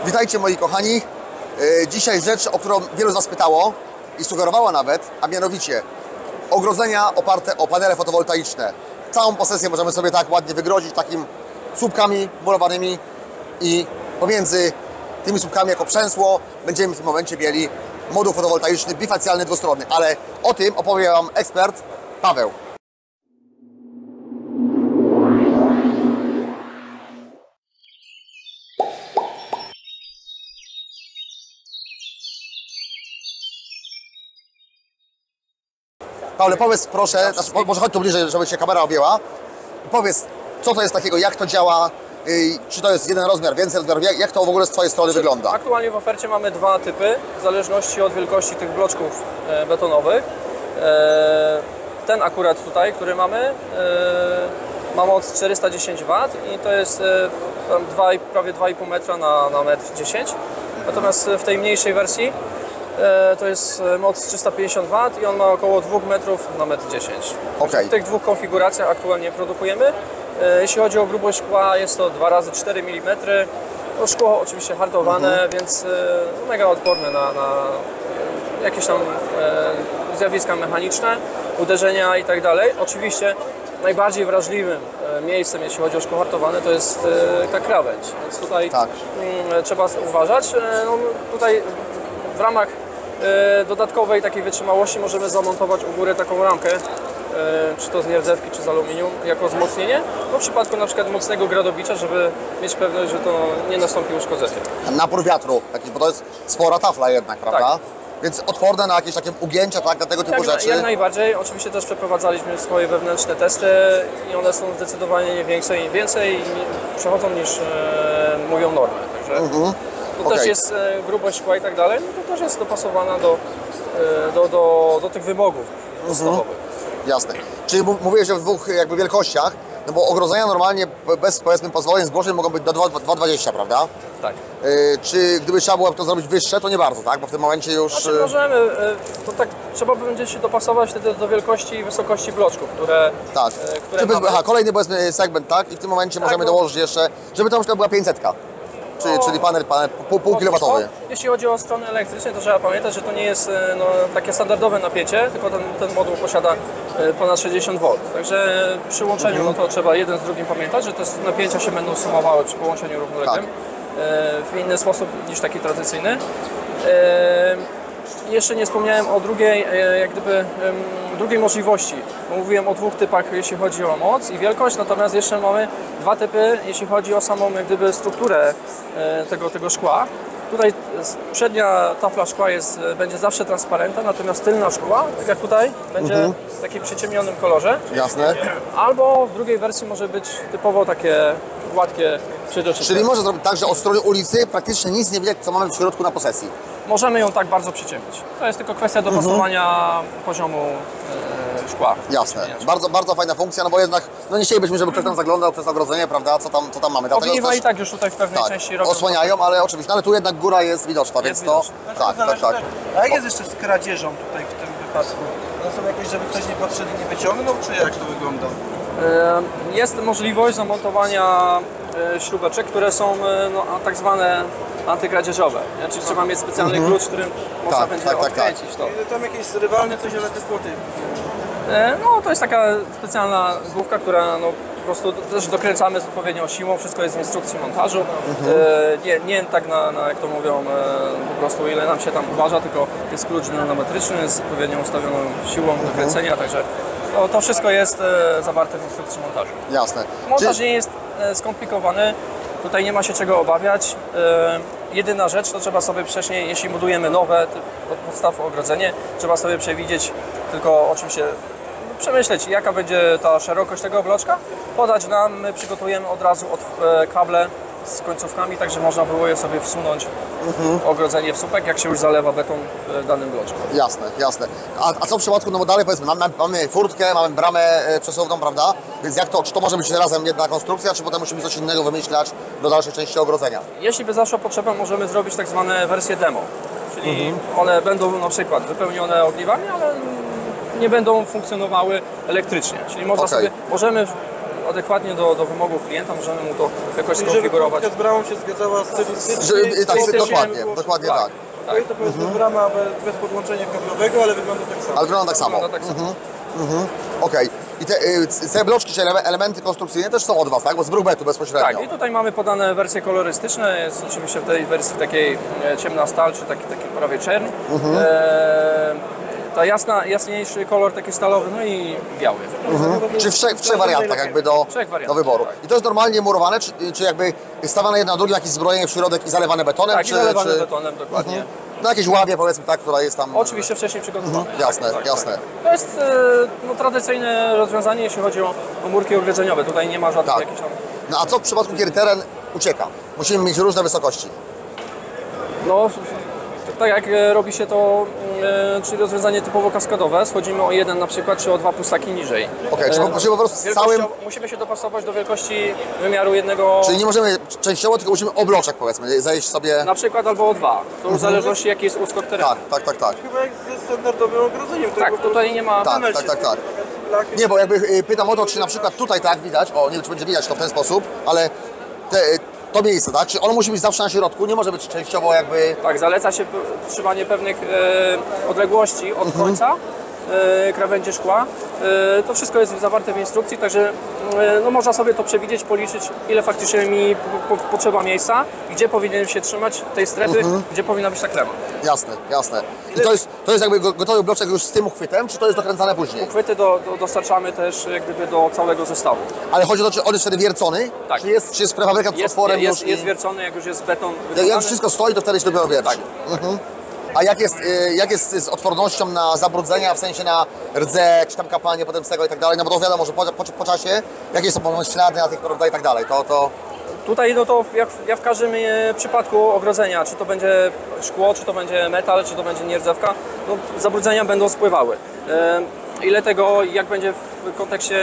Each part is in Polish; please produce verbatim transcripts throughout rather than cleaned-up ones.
Witajcie moi kochani. Dzisiaj rzecz, o którą wielu z Was pytało i sugerowała nawet, a mianowicie ogrodzenia oparte o panele fotowoltaiczne. Całą posesję możemy sobie tak ładnie wygrodzić takim słupkami murowanymi i pomiędzy tymi słupkami jako przęsło będziemy w tym momencie mieli moduł fotowoltaiczny bifacjalny dwustronny, ale o tym opowie Wam ekspert Paweł. Paweł, powiedz proszę, znaczy, może chodź tu bliżej, żeby się kamera objęła. Powiedz, co to jest takiego, jak to działa, yy, czy to jest jeden rozmiar, więcej rozmiarów, jak, jak to w ogóle z Twojej strony wygląda? Aktualnie w ofercie mamy dwa typy, w zależności od wielkości tych bloczków e, betonowych. E, ten akurat tutaj, który mamy, e, ma moc czterysta dziesięć watów i to jest e, tam dwa, prawie dwa i pół metra na, na metr dziesięć. Natomiast w tej mniejszej wersji to jest moc trzysta pięćdziesiąt watów i on ma około dwa metry na metr dziesięć. Okay. W tych dwóch konfiguracjach aktualnie produkujemy. Jeśli chodzi o grubość szkła, jest to dwa razy cztery milimetry. No, szkło oczywiście hartowane, mhm. więc mega odporne na, na jakieś tam e, zjawiska mechaniczne, uderzenia i tak dalej. Oczywiście najbardziej wrażliwym miejscem, jeśli chodzi o szkło hartowane, to jest e, ta krawędź. Więc tutaj tak. m, trzeba uważać. No, tutaj w ramach e, dodatkowej takiej wytrzymałości możemy zamontować u góry taką ramkę, e, czy to z nierdzewki, czy z aluminium, jako wzmocnienie. No, w przypadku na przykład mocnego gradobicza, żeby mieć pewność, że to nie nastąpi uszkodzenie. Napór wiatru, taki, bo to jest spora tafla jednak, prawda? Tak. Więc odporne na jakieś takie ugięcia, tak, na tego typu jak, rzeczy? Jak najbardziej. Oczywiście też przeprowadzaliśmy swoje wewnętrzne testy i one są zdecydowanie więcej, więcej przechodzą niż e, mówią normy. Także mhm. to okay. też jest e, grubość szkła i tak dalej, no to też jest dopasowana do, e, do, do, do tych wymogów podstawowych. Mhm. Jasne. Czyli mówiłeś o dwóch jakby wielkościach, no bo ogrodzenia normalnie bez, powiedzmy, pozwoleń zgłoszeń mogą być do dwa dwadzieścia, prawda? Tak. Yy, czy gdyby trzeba było to zrobić wyższe, to nie bardzo, tak? Bo w tym momencie już... Znaczy możemy, to tak trzeba będzie się dopasować wtedy do wielkości i wysokości bloczków, które... Tak. Które czy bez, mamy. Aha, kolejny powiedzmy segment, tak? I w tym momencie tak, możemy bo... dołożyć jeszcze, żeby to na przykład była pięćsetka. Czyli, czyli panel, panel pół, pół kilowatowy. Jeśli chodzi o stronę elektryczną, to trzeba pamiętać, że to nie jest no, takie standardowe napięcie, tylko ten, ten moduł posiada ponad sześćdziesiąt woltów. Także przy łączeniu mhm. no to trzeba jeden z drugim pamiętać, że te napięcia się będą sumowały przy połączeniu równoległym tak. w inny sposób niż taki tradycyjny. Jeszcze nie wspomniałem o drugiej, jak gdyby, drugiej możliwości. Mówiłem o dwóch typach, jeśli chodzi o moc i wielkość, natomiast jeszcze mamy dwa typy, jeśli chodzi o samą jak gdyby, strukturę tego, tego szkła. Tutaj przednia tafla szkła jest, będzie zawsze transparentna, natomiast tylna szkła, tak jak tutaj, będzie mhm. w takim przyciemnionym kolorze. Jasne. Albo w drugiej wersji może być typowo takie gładkie, przeźroczyste. Czyli może zrobić tak, że od strony ulicy praktycznie nic nie widać, co mamy w środku na posesji. Możemy ją tak bardzo przyciemnić. To jest tylko kwestia dopasowania mhm. poziomu e, szkła. Jasne. Bardzo, bardzo fajna funkcja, no bo jednak no nie chcielibyśmy, żeby ktoś tam zaglądał przez ogrodzenie, prawda, co tam, co tam mamy. Ogniwa i tak już tutaj w pewnej tak, części robią. Osłaniają, ale oczywiście, no, ale tu jednak góra jest widoczna, jest więc widoczna. to... Tak, tak, tak. A jak jest jeszcze z kradzieżą tutaj w tym wypadku? One są jakieś, żeby ktoś nie podszedł i nie wyciągnął, czy jak to wygląda? E, jest możliwość zamontowania e, śrubeczek, które są no, tak zwane antykradzieżowe. Ja, czyli trzeba mieć specjalny mhm. klucz, którym można tak, będzie tak, odkręcić tak, tak. to. Tam jakieś rywalne coś, ale te płoty. E, no to jest taka specjalna główka, która no, po prostu też dokręcamy z odpowiednią siłą, wszystko jest w instrukcji montażu. Mhm. E, nie, nie tak na, na, jak to mówią, e, po prostu ile nam się tam uważa, tylko jest klucz nanometryczny z odpowiednią ustawioną siłą mhm. dokręcenia, także to, to wszystko jest e, zawarte w instrukcji montażu. Jasne. Montaż Czy... nie jest e, skomplikowany. Tutaj nie ma się czego obawiać. E, jedyna rzecz to trzeba sobie wcześniej, jeśli budujemy nowe od podstaw ogrodzenie, trzeba sobie przewidzieć, tylko oczywiście przemyśleć, jaka będzie ta szerokość tego bloczka, podać nam, my przygotujemy od razu od, e, kable z końcówkami, tak że można było je sobie wsunąć mhm. ogrodzenie w słupek, jak się już zalewa beton w danym bloczku. Jasne, jasne. A, a co w przypadku, no bo dalej powiedzmy, mamy, mamy furtkę, mamy bramę e, przesuwną, prawda? Więc jak to, czy to może być razem jedna konstrukcja, czy potem musimy coś innego wymyślać do dalszej części ogrodzenia? Jeśli by zaszła potrzeba, możemy zrobić tak zwane wersje demo. Czyli mhm. one będą na przykład wypełnione ogniwami, ale nie będą funkcjonowały elektrycznie. Czyli można okay. sobie, możemy adekwatnie do, do wymogów klienta, możemy mu to jakoś Czyli żeby skonfigurować. krótka z bramą się zgadzała stylistycznie. Że, tak, stylistycznie dokładnie, było- dokładnie tak. tak. Tak. To powiedzmy brama bez, bez podłączenia kablowego, ale wygląda tak samo. Ale wygląda tak samo. Wygląda tak samo. Okej. I te, y, te bloczki, czy ele- elementy konstrukcyjne też są od Was, tak? Bo z Brookbetu bezpośrednio. Tak, i tutaj mamy podane wersje kolorystyczne, jest oczywiście w tej wersji takiej e, ciemna stal, czy taki, taki prawie czern. Mhm. E, ta jasna, jaśniejszy kolor taki stalowy, no i biały. Czy w trzech, w trzech wariantach jakby do, Trzech do wariantach, wyboru. tak. I to jest normalnie murowane, czy, czy jakby stawiane jedno na drugim, jakieś zbrojenie w środek i zalewane betonem? Tak, i czy, zalewane czy... betonem, dokładnie. Na jakieś ławie powiedzmy, tak, która jest tam... Oczywiście wcześniej przygotowane. Mhm, jasne, jasne. To jest e, no, tradycyjne rozwiązanie, jeśli chodzi o, o murki ogrodzeniowe. Tutaj nie ma żadnych Tak. jakichś tam... No a co w przypadku, kiedy teren ucieka? Musimy mieć różne wysokości. No, tak jak e, robi się to, e, czyli rozwiązanie typowo kaskadowe, schodzimy o jeden na przykład, czy o dwa pustaki niżej. Okej, czy E, musimy po prostu z wielkością- całym... Musimy się dopasować do wielkości wymiaru jednego, Czyli nie możemy częściowo, tylko musimy o bloczek powiedzmy, zejść sobie... na przykład albo o dwa. To już w zależności jaki jest uskok terenu. Tak, tak, tak, tak. Chyba jak ze standardowym ogrodzeniem. Tak, tutaj nie ma... Tak, Panel tak, się tak, tak. blachy- Nie, bo jakby y, pytam o to, czy na przykład tutaj tak widać, o nie wiem, czy będzie widać to w ten sposób, ale te, y, to miejsce, tak? Czy ono musi być zawsze na środku, nie może być częściowo jakby... Tak, zaleca się p- trzymanie pewnych e, odległości od końca e, krawędzi szkła. E, to wszystko jest zawarte w instrukcji, także e, no, można sobie to przewidzieć, policzyć, ile faktycznie mi po, po, potrzeba miejsca, gdzie powinienem się trzymać tej strefy, gdzie powinna być ta klema. Jasne, jasne. I to jest, to jest jakby go- gotowy bloczek już z tym uchwytem, czy to jest dokręcane później? Uchwyty do, do, dostarczamy też jak gdyby do całego zestawu. Ale chodzi o to, czy on jest wtedy wiercony? Tak. Czy jest, czy jest prefabrykat z Jest, otworem jest, już jest i... wiercony, jak już jest beton Jak, wykonany. jak wszystko stoi, to wtedy się dopiero wierci. Tak. Mhm. A jak jest, y, jak jest z odpornością na zabrudzenia, w sensie na rdze, czy tam kapanie potem z tego i tak dalej? No bo to wiadomo, że po, po, po czasie, jakie są potem ślady na tych prawda, i tak dalej, to... to... Tutaj no to jak, jak w każdym e, przypadku ogrodzenia, czy to będzie szkło, czy to będzie metal, czy to będzie nierdzewka, no, zabrudzenia będą spływały. E, ile tego, jak będzie w kontekście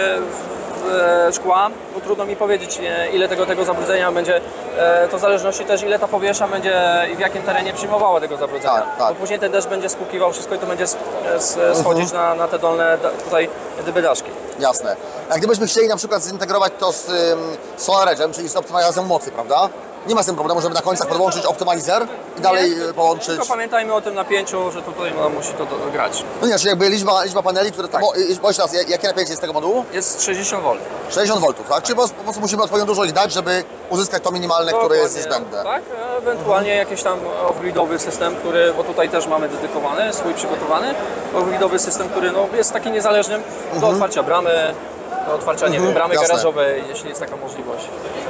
w, e, szkła, no trudno mi powiedzieć, e, ile tego, tego zabrudzenia będzie, e, to w zależności też ile ta powierzchnia będzie i w jakim terenie przyjmowała tego zabrudzenia. Tak, tak. Bo później ten deszcz będzie spłukiwał wszystko i to będzie s- s- schodzić na, na te dolne da, tutaj gdyby daszki. Jasne. A gdybyśmy chcieli na przykład zintegrować to z ym, SolarEdge'em, czyli z optymalizacją mocy, prawda? Nie ma z tym problemu, żeby na końcach podłączyć optymalizer i dalej y, połączyć... Tylko pamiętajmy o tym napięciu, że tutaj no, musi to do, grać. No nie, czyli jakby liczba, liczba paneli, które... Tak. Bo, y, bo jeszcze raz, jakie napięcie jest tego modułu? Jest sześćdziesiąt woltów. sześćdziesiąt woltów, tak? Czyli po, po prostu musimy odpowiednio dużo ich dać, żeby uzyskać to minimalne, które jest niezbędne. Tak, ewentualnie jakiś tam off-gridowy system, który, bo tutaj też mamy dedykowany, swój przygotowany, off-gridowy system, który no, jest taki niezależny do otwarcia bramy, do otwarcia, nie wiem, bramy jasne. garażowej, jeśli jest taka możliwość.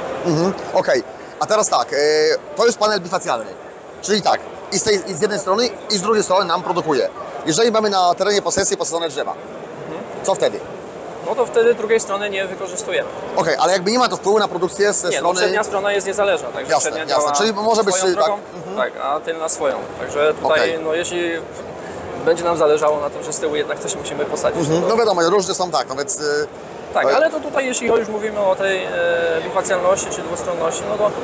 Okej, a teraz tak, y, to jest panel bifacjalny, czyli tak, i z, tej, i z jednej strony, i z drugiej strony nam produkuje. Jeżeli mamy na terenie posesji posadzone drzewa, co wtedy? No to wtedy drugiej strony nie wykorzystujemy. Okej, ale jakby nie ma to wpływu na produkcję ze Nie, no strony... przednia strona jest niezależna, także Jasne, przednia jasne. działa Czyli może być, swoją tak, drogą, tak, a tylna swoją. Także tutaj, Okej. no jeśli będzie nam zależało na tym, że z tyłu jednak coś musimy posadzić, no to No wiadomo, różne są tak, no więc... y, tak, Ale- ale to tutaj jeśli już mówimy o tej e, bifacjalności czy dwustronności, no to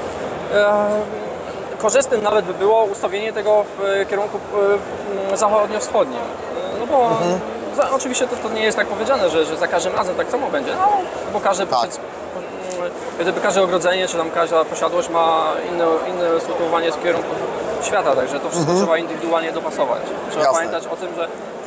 e, korzystnym nawet by było ustawienie tego w kierunku e, zachodnio-wschodnim. E, No bo za, oczywiście to, to nie jest tak powiedziane, że, że za każdym razem tak samo będzie, no, bo każdy, Tak. powiedz- mm, gdyby każde ogrodzenie czy tam każda posiadłość ma inne, inne sytuowanie z kierunku świata, także to wszystko trzeba indywidualnie dopasować. Trzeba Jasne. pamiętać o tym, że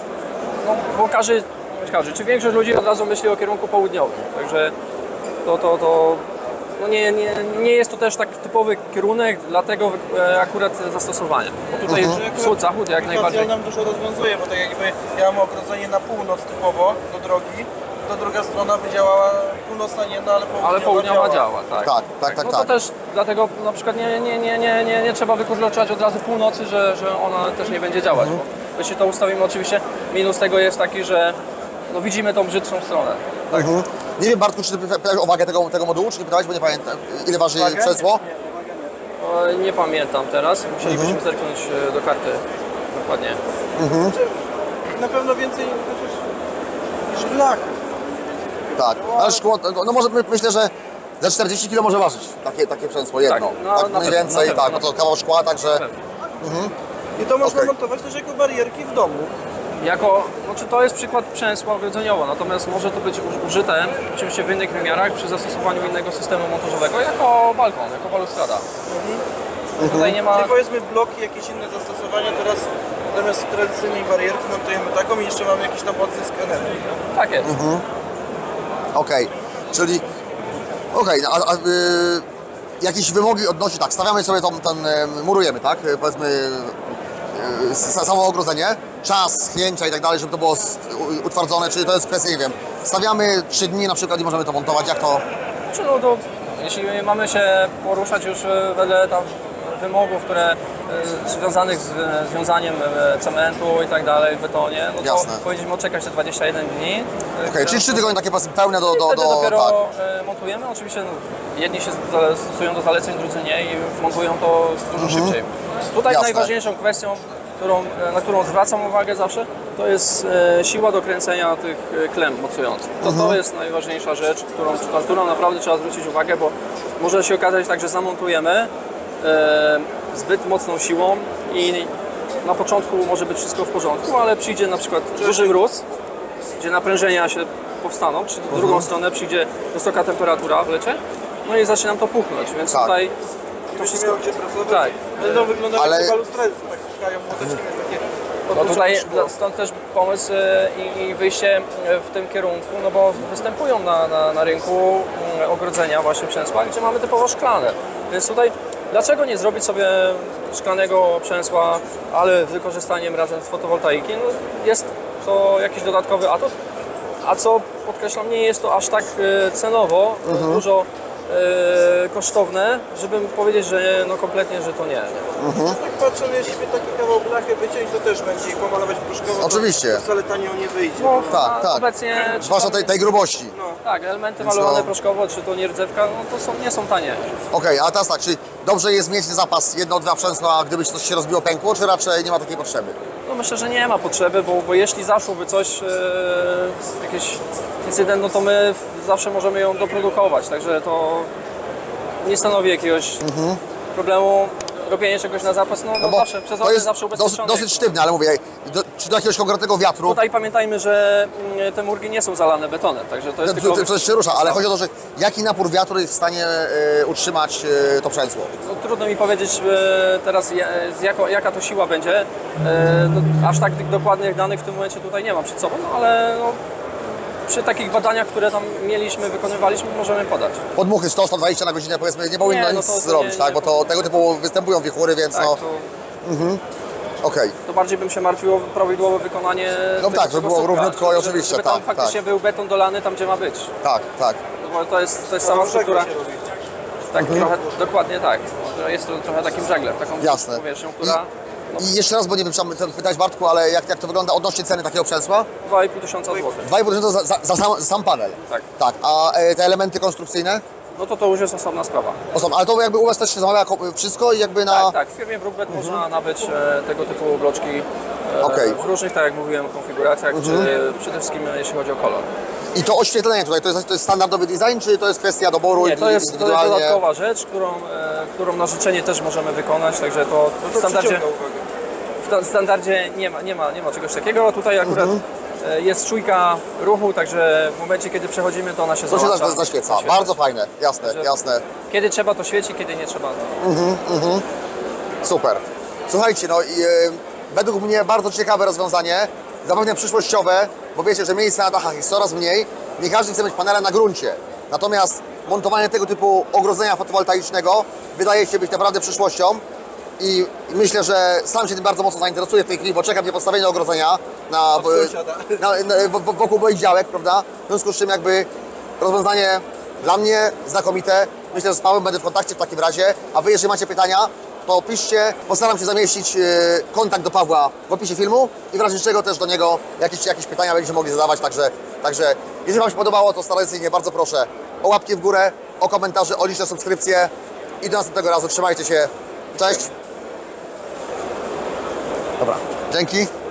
no, bo każdy, każdy, czy większość ludzi od razu myśli o kierunku południowym, także to, to, to no nie, nie, nie jest to też tak typowy kierunek, dlatego e, akurat zastosowanie. Bo tutaj wschód, zachód jak najbardziej. Bifacjal nam dużo rozwiązuje, bo tak jakby ja mam ogrodzenie na północ typowo do drogi, to druga strona by działała północna nie, no ale południowa, Ale południowa działa, tak. Tak, tak, tak, No tak. to też dlatego na przykład nie, nie, nie, nie, nie, nie trzeba wykluczać od razu północy, że, że ona też nie będzie działać. Bo jeśli to ustawimy, oczywiście minus tego jest taki, że no widzimy tą brzydszą stronę. Tak. Mhm. Nie wiem, Bartku, czy ty pyta- pytałeś o wagę tego, tego modułu, czy nie pytałeś, bo nie pamiętam, ile waży Wagę? krzesło? O, nie pamiętam teraz, musielibyśmy zerknąć e, do karty dokładnie. Na pewno więcej niż blach. Tak, ale szkło, no może my- myślę, że za czterdzieści kilo może ważyć takie, takie przęsło jedno. Tak, no, tak na mniej pewno, więcej, na pewno, tak, na bo to kawał szkła, także... pewno. I to można Okej. montować też jako barierki w domu. Jako, znaczy to jest przykład przemysłu ogrodzeniowo, natomiast może to być u- użyte oczywiście w innych wymiarach przy zastosowaniu innego systemu montażowego jako balkon, jako balustrada. Mhm. Tutaj nie ma... Czyli powiedzmy bloki, jakieś inne zastosowania, teraz zamiast tradycyjnej barierki montujemy taką i jeszcze mamy jakiś tam odzysk energii. Tak jest. Okej, czyli okej, no, a, a, y, jakieś wymogi odnosi, tak, stawiamy sobie tą, ten, y, murujemy, tak, y, powiedzmy y, s- samo ogrodzenie, czas schnięcia i tak dalej, żeby to było s- u- utwardzone, czy to jest kwestia, nie wiem, stawiamy trzy dni na przykład i możemy to montować, jak to, Czy no to, jeśli mamy się poruszać już e, wedle tam wymogów, które e, związanych z e, związaniem e, cementu i tak dalej w betonie, no to Jasne. powinniśmy odczekać te dwadzieścia jeden dni. okej, czyli trzy tygodnie takie powiedzmy pełne do, do, Wtedy do dopiero tak, e, montujemy. Oczywiście no, jedni się zale- stosują do zaleceń, drudzy nie i montują to dużo szybciej. Tutaj Jasne. najważniejszą kwestią, którą, e, na którą zwracam uwagę zawsze, to jest e, siła do kręcenia tych e, klem mocujących. To, to jest najważniejsza rzecz, którą, na którą naprawdę trzeba zwrócić uwagę, bo może się okazać tak, że zamontujemy e, zbyt mocną siłą i na początku może być wszystko w porządku, ale przyjdzie na przykład duży mróz, gdzie naprężenia się powstaną, czy w drugą stronę przyjdzie wysoka temperatura w lecie, no i zacznie nam to puchnąć, więc Tak. tutaj to To wszystko... miał gdzie pracować. Tak. Będą wyglądać Ale- jak balustrady, co tak pukają młoteczkiem, jest takie No tutaj szkło. dla- stąd też pomysł e, i, i wyjście e, w tym kierunku, no bo występują na, na, na rynku mm, ogrodzenia właśnie przęsła, gdzie mamy typowo szklane. Więc tutaj dlaczego nie zrobić sobie szklanego przęsła, ale z wykorzystaniem razem z fotowoltaiki? No, jest to jakiś dodatkowy atut, a co podkreślam, nie jest to aż tak e, cenowo e, dużo e, kosztowne, żeby powiedzieć, że no kompletnie, że to nie. Tak patrzę, no jeśli by taki kawał blachy wyciąć, to też będzie i pomalować proszkowo, to Oczywiście. wcale tanio nie wyjdzie. No, Tak, a tak. obecnie czy zwłaszcza tam- tej, tej grubości. Tak, elementy Więc malowane no- proszkowo, czy to nie rdzewka, no to są, nie są tanie. Okej, a teraz tak, czy dobrze jest mieć zapas jedno, dwa przęsła, gdyby coś się rozbiło, pękło, czy raczej nie ma takiej potrzeby? No myślę, że nie ma potrzeby, bo, bo jeśli zaszłoby coś, e, jakiś incydent, no to my zawsze możemy ją doprodukować, także to nie stanowi jakiegoś problemu. Robienie czegoś na zapas, no, no, bo zawsze, przez to okno jest zawsze dos, ubezpieczone. dosyć sztywne, ale mówię, do, czy do jakiegoś konkretnego wiatru, Tutaj pamiętajmy, że mm, te murgi nie są zalane betonem, także to jest to, tylko... to, to się rusza, ale chodzi o to, że jaki napór wiatru jest w stanie e, utrzymać e, to przęsło? No, trudno mi powiedzieć e, teraz ja- z jako, jaka to siła będzie. E, no, aż tak tych dokładnych danych w tym momencie tutaj nie mam przed sobą, no, ale no, przy takich badaniach, które tam mieliśmy, wykonywaliśmy, możemy podać. Podmuchy sto do stu dwudziestu na godzinę, powiedzmy, nie powinno Nie, no nic to- to zrobić, nie- tak? nie Bo to tego typu występują wichury, więc Tak, no, to, okej. to bardziej bym się martwił o prawidłowe wykonanie. No tego tak, żeby było słupka, równiutko i żeby- oczywiście, żeby tam tak, faktycznie tak. był beton dolany tam, gdzie ma być. Tak, tak. No, bo to jest, to jest sama Dlaczego struktura. się robi? Tak, trochę, dokładnie tak. Że jest to trochę takim żaglem, taką Jasne. powierzchnią, która I jeszcze raz, bo nie wiem, czy mam to pytać Bartku, ale jak, jak to wygląda odnośnie ceny takiego przęsła? dwa i pół tysiąca złotych. dwa i pół tysiąca za, za, za, sam, za sam panel. Tak. Tak, a e, te elementy konstrukcyjne? No to to już jest osobna sprawa. Osobno, ale to jakby u Was też się zamawia jako wszystko i jakby na... Tak, tak. W firmie Brookbet można nabyć e, tego typu bloczki e, Okej. w różnych, tak jak mówiłem, konfiguracjach, czy przede wszystkim e, jeśli chodzi o kolor. I to oświetlenie tutaj, to jest, to jest standardowy design, czy to jest kwestia doboru Nie, to jest, to jest indywidualnie? dodatkowa rzecz, którą, e, którą na życzenie też możemy wykonać, także to w To standardzie, przyciąga uwagę. w ta- standardzie nie, ma, nie, ma, nie ma czegoś takiego. Tutaj akurat e, jest czujka ruchu, także w momencie, kiedy przechodzimy, to ona się To się załącza. zaś- zaświeca. Zaświeca. Bardzo fajne, jasne, Także- jasne. Kiedy trzeba, to świeci, kiedy nie trzeba, to... Super. Słuchajcie, no i e, według mnie bardzo ciekawe rozwiązanie, zapewne przyszłościowe, bo wiecie, że miejsca na dachach jest coraz mniej, nie każdy chce mieć panele na gruncie. Natomiast montowanie tego typu ogrodzenia fotowoltaicznego wydaje się być naprawdę przyszłością i myślę, że sam się tym bardzo mocno zainteresuję w tej chwili, bo czekam na postawienie ogrodzenia na, Od sąsiada. na, na, w- wokół moich działek, prawda? W związku z czym jakby rozwiązanie dla mnie znakomite. Myślę, że z Pawłem będę w kontakcie w takim razie, a Wy jeżeli macie pytania, to piszcie, postaram się zamieścić e, kontakt do Pawła w opisie filmu i w razie czego też do niego jakieś, jakieś pytania będziecie mogli zadawać, także, także jeżeli Wam się podobało, to tradycyjnie bardzo proszę o łapki w górę, o komentarze, o liczne subskrypcje i do następnego razu. Trzymajcie się. Cześć. Dobra. Dzięki.